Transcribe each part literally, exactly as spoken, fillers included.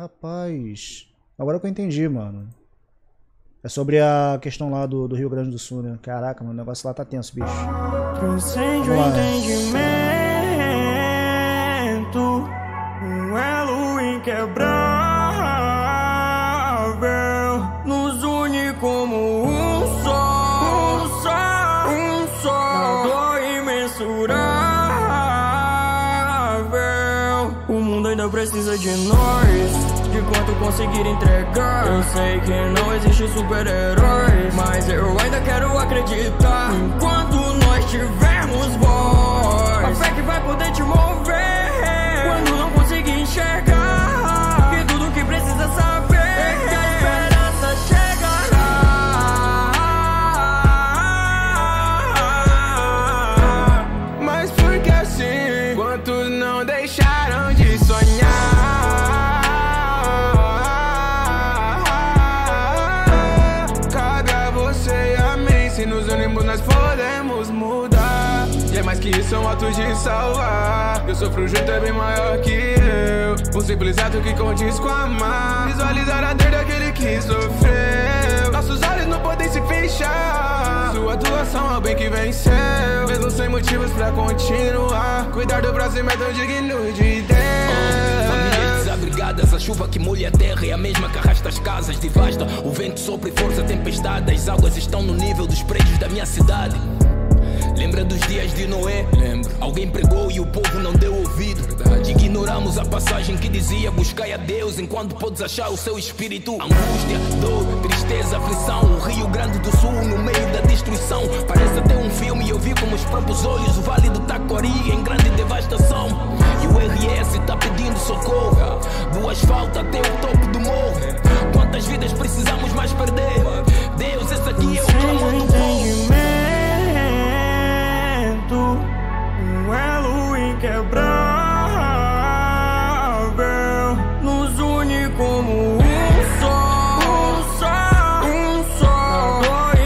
Rapaz, agora que eu entendi, mano. É sobre a questão lá do, do Rio Grande do Sul, né? Caraca, mano, o negócio lá tá tenso, bicho. Transcende o entendimento, um elo inquebrável, nos une como um só, um só, um só, dor imensurável. O mundo ainda precisa de nós. De quanto conseguir entregar. Eu sei que não existe super-heróis, mas eu ainda quero acreditar. Enquanto nós tivermos voz, a fé que vai poder te mover quando não conseguir enxergar. E tudo que precisa saber é que a esperança chegará. Mas por que assim? Quantos não deixaram de sonhar? Se nos unimos nós podemos mudar. E é mais que isso, é um ato de salvar. Eu sofro junto é bem maior que eu. Um simples ato que condiz com amar. Visualizar a dor daquele que sofreu. Nossos olhos não podem se fechar. Sua atuação é o bem que venceu. Mesmo sem motivos pra continuar. Cuidar do próximo é tão digno de Deus. Desabrigadas, a chuva que molha a terra é a mesma que arrasta as casas, devasta. O vento sopra e força a tempestade. As águas estão no nível dos prédios da minha cidade. Lembra dos dias de Noé? Lembro. Alguém pregou e o povo não deu ouvido. Verdade. Ignoramos a passagem que dizia: buscai a Deus enquanto podes achar o seu espírito. Angústia, dor, tristeza, aflição. O Rio Grande do Sul no meio da destruição. Parece até um filme e eu vi com meus próprios olhos o Vale do Taquari em grande devastação. E o R S tá pedindo socorro, do asfalto até o topo do morro. Quantas vidas precisamos mais perder? Deus, esse aqui é o clamor do povo. Um elo inquebrável, nos une como um só, um só, um só, dor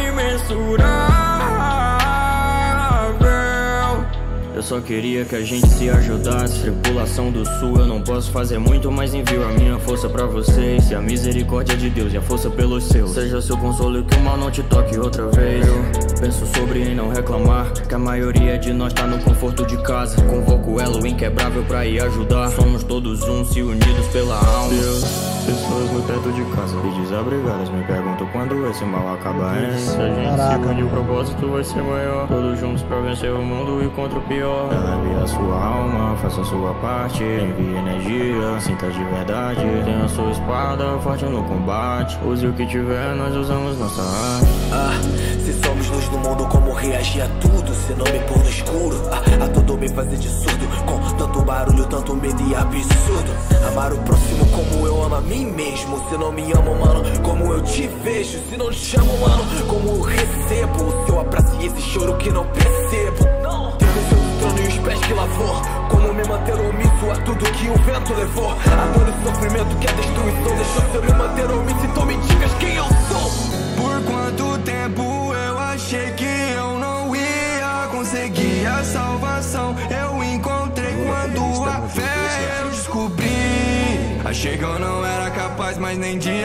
imensurável. Eu só queria que a gente se ajudasse. Tripulação do Sul, eu não posso fazer muito, mas envio a minha força pra vocês. E a misericórdia de Deus e a força pelos seus seja seu consolo e que o mal não te toque outra vez. Eu penso sobre em não reclamar, que a maioria de nós tá no conforto de casa. Convoco o elo inquebrável pra ir ajudar. Somos todos um, se unidos pela alma. Deus, pessoas no teto de casa e desabrigadas me perguntam quando esse mal acaba, hein? Se a gente Caraca, se unir, o mano. propósito vai ser maior. Todos juntos pra vencer o mundo e contra o pior. Eleve a sua alma, faça a sua parte. Envie energia, sinta de verdade. Tenha a sua espada, forte no combate. Use o que tiver, nós usamos nossa arte. Ah, se somos luz no mundo, como reagir a tudo? Se não me pôr no escuro, ah, a tudo me fazer de surdo. Com tanto barulho, tanto medo e absurdo. Amar o próximo como eu amo a mim mesmo. Se não me amo, mano, como eu te vejo. Se não te chamo, mano, como eu recebo o seu abraço e esse choro que não percebo. Não. Ter o seu trono e os pés que lavou. Como me manter omisso a tudo que o vento levou. A dor e o sofrimento que a destruição deixou. Se eu me manter omisso, então me digas quem eu sou. Por quanto tempo eu achei que eu não ia conseguir a salvação? Eu encontrei quando a fé eu descobri. Achei que eu não era capaz mais nem de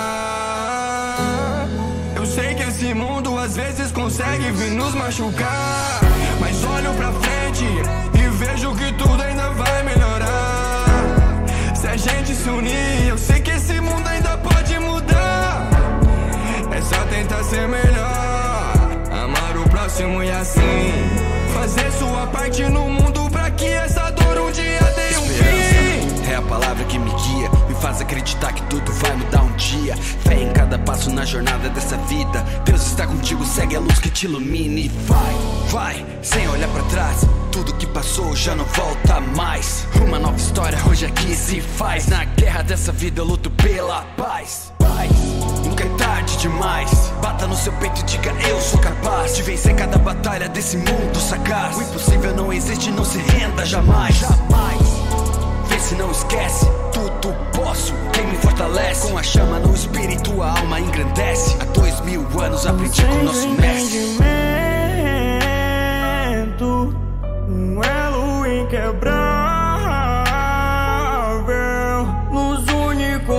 amar. Eu sei que esse mundo às vezes consegue vir nos machucar, mas olho pra frente e vejo que tudo ainda vai melhorar. Se a gente se unir, eu sei que esse mundo ainda pode mudar. É só tentar ser melhor, amar o próximo e assim fazer sua parte no mundo pra que essa dor um dia dê um fim. É a palavra que me guia, me faz acreditar que tudo vai mudar um dia. Fé em cada passo na jornada dessa vida. Deus está contigo, segue a luz que te ilumine. Vai, vai, sem olhar pra trás. Tudo que passou já não volta mais. Uma nova história hoje aqui se faz. Na guerra dessa vida eu luto pela paz. Paz. Nunca é tarde demais. Bata no seu peito e diga eu sou capaz de vencer cada batalha desse mundo sagaz. O impossível não existe, não se renda jamais. Jamais. Vê se não esquece, tudo posso. Quem me fortalece com a chama no espírito, a alma engrandece. Há dois mil anos aprendi com nosso mestre. Um elo inquebrável nos une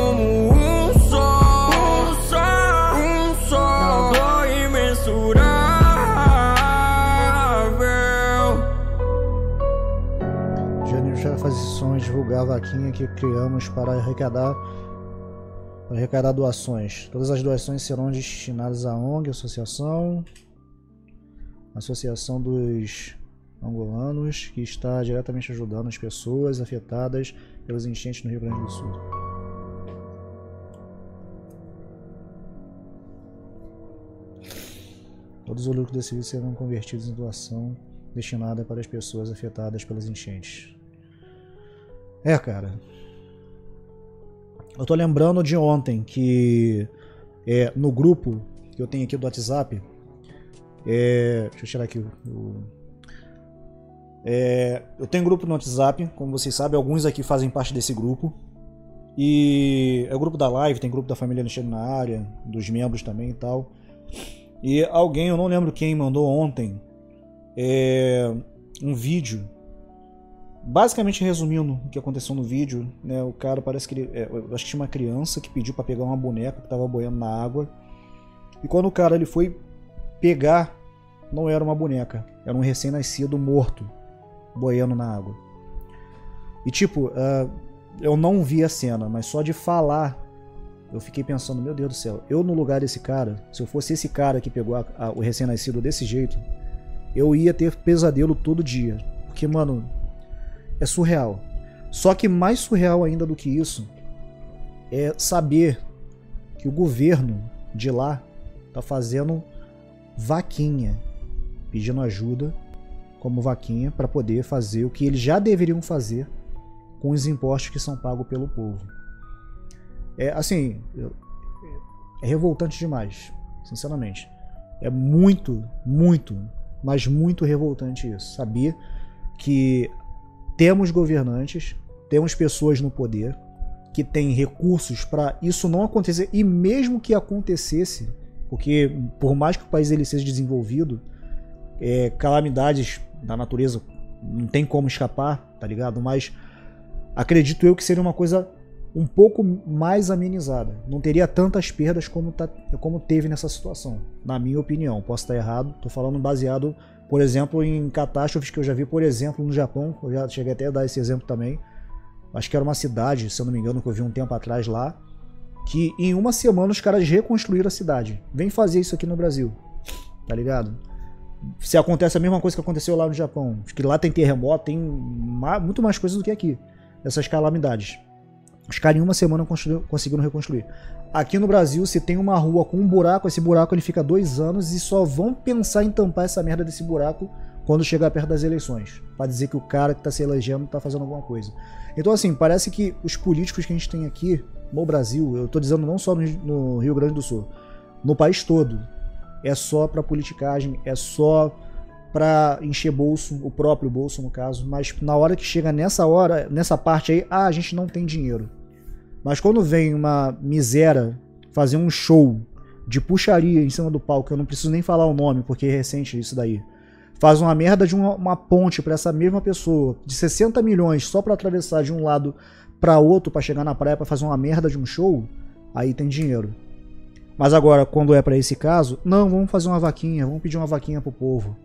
a vaquinha que criamos para arrecadar, para arrecadar doações. Todas as doações serão destinadas à O N G, Associação, Associação dos Angolanos, que está diretamente ajudando as pessoas afetadas pelas enchentes no Rio Grande do Sul. Todos os lucros desse vídeo serão convertidos em doação destinada para as pessoas afetadas pelas enchentes. É, cara. Eu tô lembrando de ontem que é, no grupo que eu tenho aqui do WhatsApp, é, deixa eu tirar aqui o... o é, eu tenho um grupo no WhatsApp, como vocês sabem, alguns aqui fazem parte desse grupo. E é o grupo da live, tem grupo da família Alexandre na área, dos membros também e tal. E alguém, eu não lembro quem, mandou ontem é, um vídeo, basicamente resumindo o que aconteceu no vídeo, né? O cara parece que ele, é, eu acho que tinha uma criança que pediu para pegar uma boneca que estava boiando na água. E quando o cara ele foi pegar, não era uma boneca, era um recém-nascido morto boiando na água. E tipo, uh, eu não vi a cena, mas só de falar eu fiquei pensando, meu Deus do céu, eu no lugar desse cara, se eu fosse esse cara que pegou a, a, o recém-nascido desse jeito, eu ia ter pesadelo todo dia. Porque, mano, é surreal. Só que mais surreal ainda do que isso é saber que o governo de lá tá fazendo vaquinha, pedindo ajuda como vaquinha para poder fazer o que eles já deveriam fazer com os impostos que são pagos pelo povo. É assim, é revoltante demais, sinceramente. É muito, muito, mas muito revoltante isso. Saber que temos governantes, temos pessoas no poder que têm recursos para isso não acontecer, e mesmo que acontecesse, porque por mais que o país ele seja desenvolvido, é, calamidades da natureza não tem como escapar, tá ligado? Mas acredito eu que seria uma coisa um pouco mais amenizada. Não teria tantas perdas como, tá, como teve nessa situação, na minha opinião. Posso estar errado, tô falando baseado, por exemplo, em catástrofes que eu já vi, por exemplo, no Japão. Eu já cheguei até a dar esse exemplo também. Acho que era uma cidade, se eu não me engano, que eu vi um tempo atrás lá, que em uma semana os caras reconstruíram a cidade. Vem fazer isso aqui no Brasil, tá ligado? Se acontece a mesma coisa que aconteceu lá no Japão, acho que lá tem terremoto, tem muito mais coisas do que aqui, essas calamidades. Os caras em uma semana conseguiram reconstruir. Aqui no Brasil, se tem uma rua com um buraco, esse buraco ele fica dois anos e só vão pensar em tampar essa merda desse buraco quando chegar perto das eleições, para dizer que o cara que está se elegendo está fazendo alguma coisa. Então assim, parece que os políticos que a gente tem aqui no Brasil, eu estou dizendo não só no, no Rio Grande do Sul, no país todo, é só para politicagem, é só para encher bolso, o próprio bolso no caso, mas na hora que chega nessa hora, nessa parte aí, ah, a gente não tem dinheiro. Mas quando vem uma miséria fazer um show de puxaria em cima do palco, eu não preciso nem falar o nome, porque é recente isso daí, faz uma merda de uma, uma ponte para essa mesma pessoa, de sessenta milhões só para atravessar de um lado para outro, para chegar na praia, para fazer uma merda de um show, aí tem dinheiro. Mas agora, quando é para esse caso, não, vamos fazer uma vaquinha, vamos pedir uma vaquinha pro povo.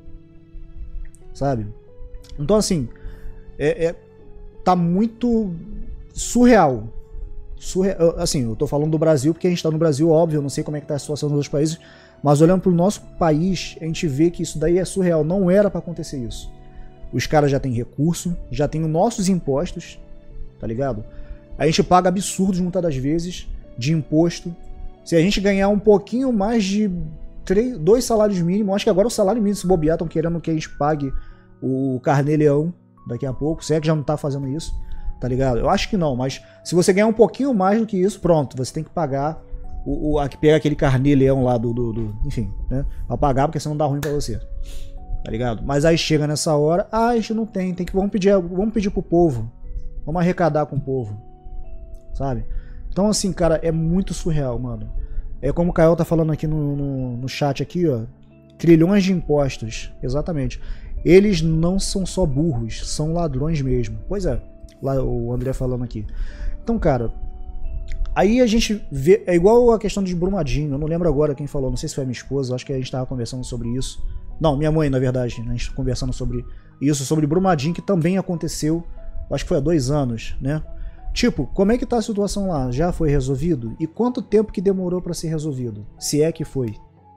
Sabe? Então assim, é, é, tá muito surreal. surreal. Assim, eu tô falando do Brasil porque a gente tá no Brasil, óbvio, eu não sei como é que tá a situação nos outros países, mas olhando pro nosso país, a gente vê que isso daí é surreal, não era pra acontecer isso. Os caras já têm recurso, já têm os nossos impostos, tá ligado? A gente paga absurdos muitas das vezes de imposto. Se a gente ganhar um pouquinho mais de três, dois salários mínimos, acho que agora o salário mínimo, se bobear, estão querendo que a gente pague o carnê-leão daqui a pouco, se é que já não tá fazendo isso, tá ligado? Eu acho que não, mas se você ganhar um pouquinho mais do que isso, pronto, você tem que pagar, o, o, a, pegar aquele carnê-leão lá do, do, do, enfim, né, pra pagar, porque senão dá ruim pra você, tá ligado? Mas aí chega nessa hora, ah, a gente não tem, tem que, vamos pedir, vamos pedir pro povo, vamos arrecadar com o povo, sabe? Então assim, cara, é muito surreal, mano. É como o Caio tá falando aqui no, no, no chat aqui, ó. Trilhões de impostos. Exatamente. Eles não são só burros, são ladrões mesmo. Pois é, lá o André falando aqui. Então, cara, aí a gente vê, é igual a questão de Brumadinho, eu não lembro agora quem falou, não sei se foi a minha esposa, acho que a gente tava conversando sobre isso. Não, minha mãe, na verdade, a gente conversando sobre isso, sobre Brumadinho, que também aconteceu acho que foi há dois anos, né? Tipo, como é que tá a situação lá? Já foi resolvido? E quanto tempo que demorou para ser resolvido? Se é que foi.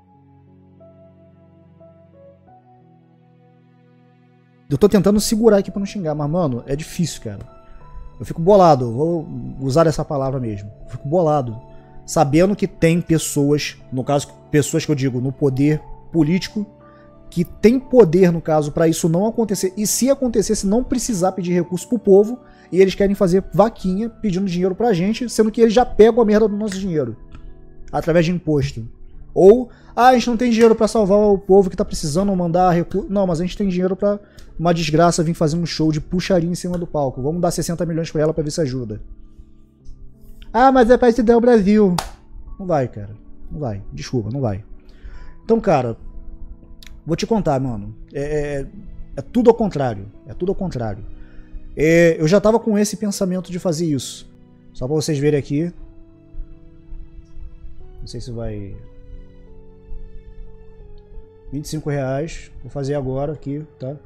Eu tô tentando segurar aqui pra não xingar, mas, mano, é difícil, cara. Eu fico bolado, vou usar essa palavra mesmo. Eu fico bolado. Sabendo que tem pessoas, no caso, pessoas que eu digo, no poder político, que tem poder, no caso, pra isso não acontecer. E se acontecesse, não precisar pedir recurso pro povo, e eles querem fazer vaquinha pedindo dinheiro pra gente, sendo que eles já pegam a merda do nosso dinheiro. Através de imposto. Ou, ah, a gente não tem dinheiro pra salvar o povo que tá precisando mandar recurso. Não, mas a gente tem dinheiro pra uma desgraça vir fazer um show de puxaria em cima do palco. Vamos dar sessenta milhões pra ela pra ver se ajuda. Ah, mas é pra estudar o Brasil. Não vai, cara. Não vai. Desculpa, não vai. Então, cara, vou te contar, mano. É, é, é tudo ao contrário. É tudo ao contrário. É, eu já tava com esse pensamento de fazer isso. Só pra vocês verem aqui. Não sei se vai... vinte e cinco reais. Vou fazer agora aqui, tá?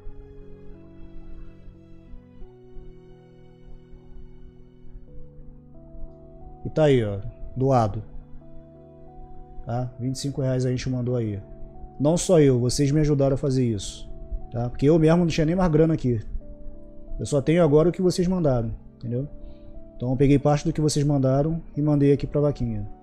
E tá aí, ó. Doado. Tá? vinte e cinco reais a gente mandou aí. Não só eu, vocês me ajudaram a fazer isso. Tá? Porque eu mesmo não tinha nem mais grana aqui. Eu só tenho agora o que vocês mandaram. Entendeu? Então eu peguei parte do que vocês mandaram e mandei aqui pra vaquinha.